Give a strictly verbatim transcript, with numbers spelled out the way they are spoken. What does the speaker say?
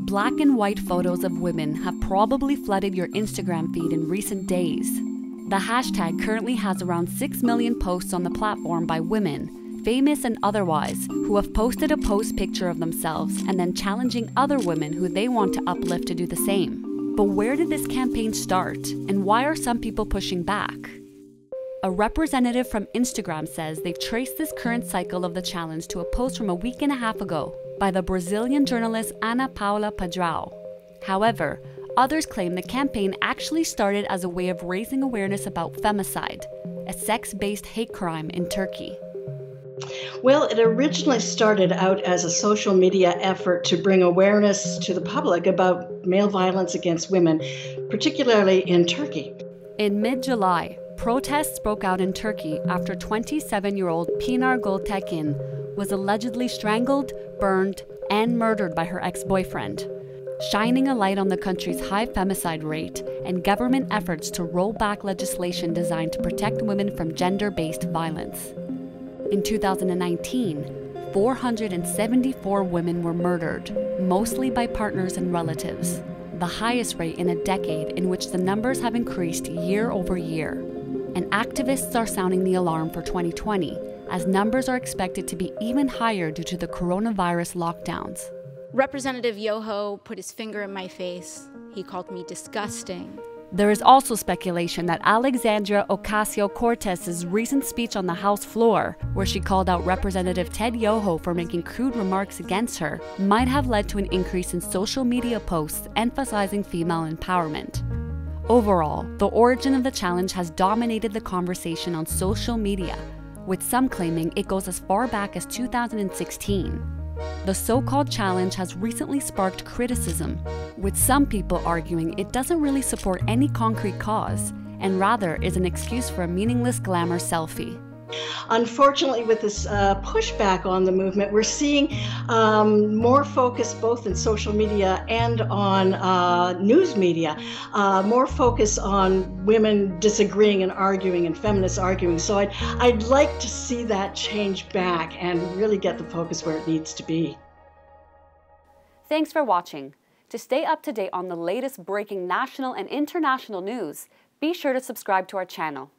Black and white photos of women have probably flooded your Instagram feed in recent days. The hashtag currently has around six million posts on the platform by women, famous and otherwise, who have posted a post picture of themselves and then challenging other women who they want to uplift to do the same. But where did this campaign start, and why are some people pushing back? A representative from Instagram says they've traced this current cycle of the challenge to a post from a week and a half ago by the Brazilian journalist Ana Paula Padrao. However, others claim the campaign actually started as a way of raising awareness about femicide, a sex-based hate crime in Turkey. Well, it originally started out as a social media effort to bring awareness to the public about male violence against women, particularly in Turkey. In mid-July, protests broke out in Turkey after twenty-seven-year-old Pinar Gültekin was allegedly strangled, burned, and murdered by her ex-boyfriend, shining a light on the country's high femicide rate and government efforts to roll back legislation designed to protect women from gender-based violence. In two thousand nineteen, four hundred seventy-four women were murdered, mostly by partners and relatives, the highest rate in a decade in which the numbers have increased year over year. And activists are sounding the alarm for twenty twenty, as numbers are expected to be even higher due to the coronavirus lockdowns. Representative Yoho put his finger in my face. He called me disgusting. There is also speculation that Alexandria Ocasio-Cortez's recent speech on the House floor, where she called out Representative Ted Yoho for making crude remarks against her, might have led to an increase in social media posts emphasizing female empowerment. Overall, the origin of the challenge has dominated the conversation on social media, with some claiming it goes as far back as two thousand sixteen. The so-called challenge has recently sparked criticism, with some people arguing it doesn't really support any concrete cause, and rather is an excuse for a meaningless glamour selfie. Unfortunately, with this uh, pushback on the movement, we're seeing um, more focus both in social media and on uh, news media, uh, more focus on women disagreeing and arguing and feminists arguing. So I'd, I'd like to see that change back and really get the focus where it needs to be. Thanks for watching. To stay up to date on the latest breaking national and international news, be sure to subscribe to our channel.